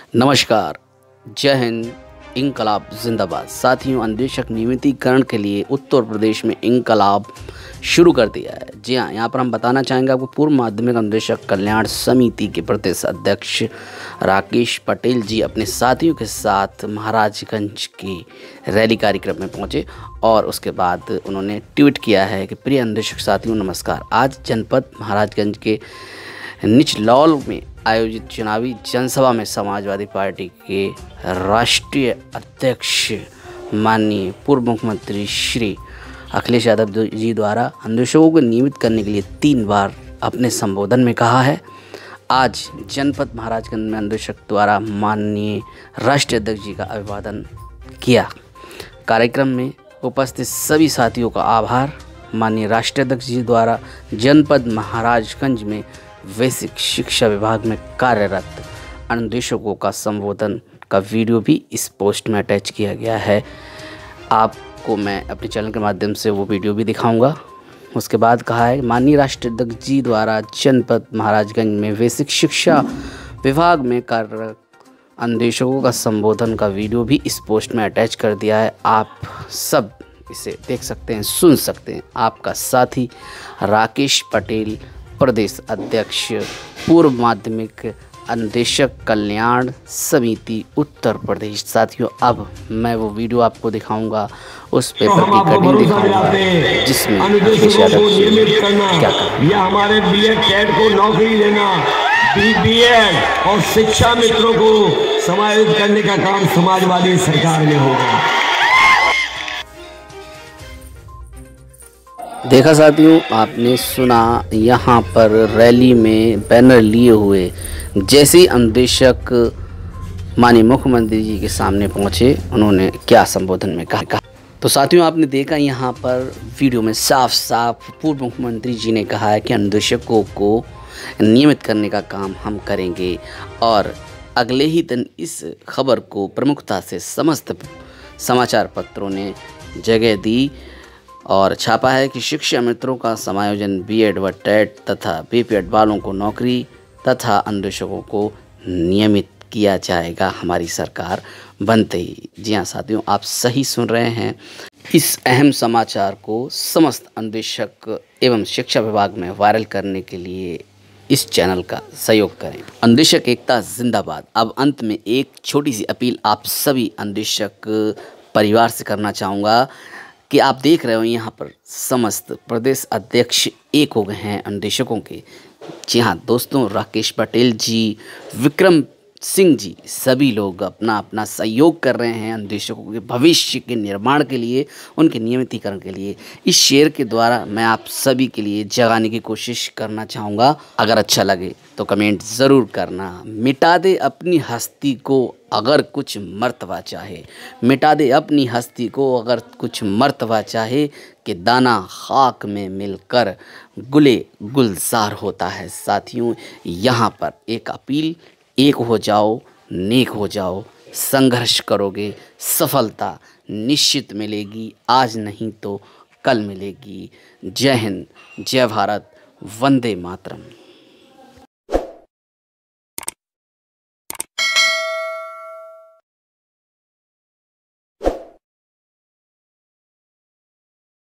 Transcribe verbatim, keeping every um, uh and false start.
नमस्कार, जय हिंद, इंकलाब जिंदाबाद। साथियों, अन्वेषक नियमितीकरण के लिए उत्तर प्रदेश में इंकलाब शुरू कर दिया है। जी हाँ, यहाँ पर हम बताना चाहेंगे आपको। पूर्व माध्यमिक अन्वेषक कल्याण समिति के प्रदेश अध्यक्ष राकेश पटेल जी अपने साथियों के साथ महाराजगंज की रैली कार्यक्रम में पहुंचे और उसके बाद उन्होंने ट्वीट किया है कि प्रिय अन्वेषक साथियों नमस्कार। आज जनपद महाराजगंज के निचलौल में आयोजित चुनावी जनसभा में समाजवादी पार्टी के राष्ट्रीय अध्यक्ष माननीय पूर्व मुख्यमंत्री श्री अखिलेश यादव जी द्वारा अन्वेषकों को नियमित करने के लिए तीन बार अपने संबोधन में कहा है। आज जनपद महाराजगंज में अन्वेषक द्वारा माननीय राष्ट्रीय अध्यक्ष जी का अभिवादन किया। कार्यक्रम में उपस्थित सभी साथियों का आभार। माननीय राष्ट्रीय अध्यक्ष जी द्वारा जनपद महाराजगंज में बेसिक शिक्षा विभाग में कार्यरत अन्वेषकों का संबोधन का वीडियो भी इस पोस्ट में अटैच किया गया है। आपको मैं अपने चैनल के माध्यम से वो वीडियो भी दिखाऊंगा। उसके बाद कहा है माननीय राष्ट्रीय अध्यक्ष जी द्वारा जनपद महाराजगंज में बेसिक शिक्षा विभाग में कार्यरत अन्वेषकों का संबोधन का वीडियो भी इस पोस्ट में अटैच कर दिया है। आप सब इसे देख सकते हैं, सुन सकते हैं। आपका साथी राकेश पटेल, प्रदेश अध्यक्ष पूर्व माध्यमिक अन्वेषक कल्याण समिति उत्तर प्रदेश। साथियों, अब मैं वो वीडियो आपको दिखाऊंगा, उस पेपर की कटिंग दिखाऊंगा जिसमें अखिलेश यादव जी क्या कहा। या हमारे बीएड कैड को नौकरी देना, बीएड और शिक्षा मित्रों को समायोजित करने का काम समाजवादी सरकार में होगा। देखा साथियों, आपने सुना। यहाँ पर रैली में बैनर लिए हुए जैसे ही अन्वेषक माननीय मुख्यमंत्री जी के सामने पहुँचे, उन्होंने क्या संबोधन में कहा। तो साथियों, आपने देखा यहाँ पर वीडियो में साफ साफ पूर्व मुख्यमंत्री जी ने कहा है कि अन्वेषकों को नियमित करने का काम हम करेंगे और अगले ही दिन इस खबर को प्रमुखता से समस्त समाचार पत्रों ने जगह दी और छापा है कि शिक्षा मित्रों का समायोजन बीएड व टेट तथा बीपीएड वालों को नौकरी तथा अन्वेषकों को नियमित किया जाएगा हमारी सरकार बनते ही। जी हाँ साथियों, आप सही सुन रहे हैं। इस अहम समाचार को समस्त अन्वेषक एवं शिक्षा विभाग में वायरल करने के लिए इस चैनल का सहयोग करें। अन्वेषक एकता जिंदाबाद। अब अंत में एक छोटी सी अपील आप सभी अन्वेषक परिवार से करना चाहूँगा कि आप देख रहे हो यहाँ पर समस्त प्रदेश अध्यक्ष एक हो गए हैं अन्वेषकों के। जी हाँ दोस्तों, राकेश पटेल जी, विक्रम सिंह जी, सभी लोग अपना अपना सहयोग कर रहे हैं अन्वेषकों के भविष्य के निर्माण के लिए, उनके नियमितीकरण के लिए। इस शेयर के द्वारा मैं आप सभी के लिए जगाने की कोशिश करना चाहूँगा। अगर अच्छा लगे तो कमेंट ज़रूर करना। मिटा दे अपनी हस्ती को अगर कुछ मर्तबा चाहे, मिटा दे अपनी हस्ती को अगर कुछ मर्तबा चाहे, कि दाना खाक में मिलकर गुले गुलजार होता है। साथियों, यहाँ पर एक अपील, एक हो जाओ, नेक हो जाओ। संघर्ष करोगे, सफलता निश्चित मिलेगी। आज नहीं तो कल मिलेगी। जय हिंद, जय भारत, वंदे मातरम।